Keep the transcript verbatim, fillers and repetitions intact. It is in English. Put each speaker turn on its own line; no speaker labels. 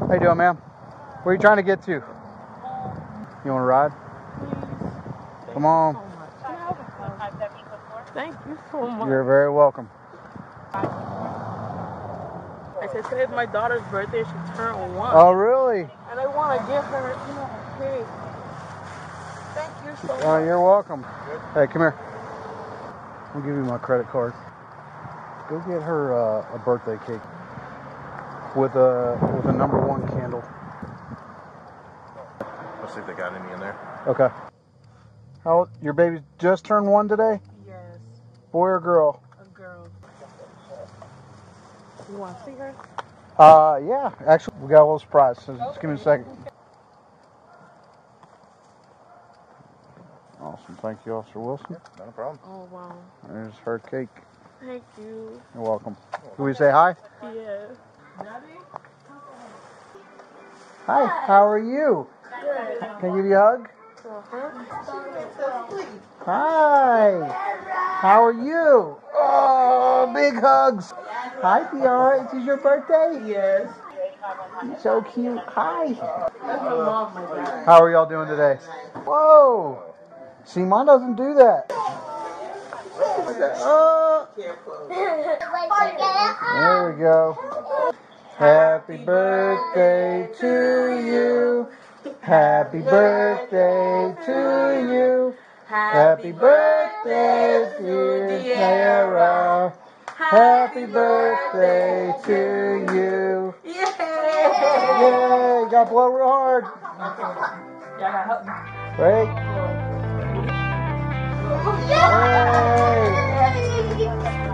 How you doing, ma'am? Where are you trying to get to? You want to ride?
Please.
Come on.
Thank you so much.
You're very welcome.
I said today's my daughter's birthday. She turned one.
Oh, really?
And I want to give her, you know, a cake. Thank you so much.
Oh, you're welcome. Hey, come here. I'll give you my credit card. Go get her uh, a birthday cake with a with a number one candle.
Let's see if they got any in there.
Okay. How your baby just turned one today?
Yes.
Boy or girl?
A girl. You want to see her?
Uh, yeah. Actually, we got a little surprise. So just give me a second. Awesome. Thank you, Officer Wilson.
Yeah, not a problem.
Oh, wow.
There's her cake.
Thank you.
You're welcome. Can we say hi?
Yes.
Hi. How are you?
Good.
Can I give you a hug?
Uh-huh.
Hi. How are you? Oh, big hugs. Hi, Tiara. Is this your birthday?
Yes.
You're so cute. Hi.
That's my mom, my dad.
How are y'all doing today? Whoa. See, mine doesn't do that. Oh. There we go. Happy birthday to you. Happy birthday to you. Happy birthday, dear Sarah. Happy birthday to you. Yay! Yay! Got to blow real hard.
Y'all gotta help me.
Great. Yay!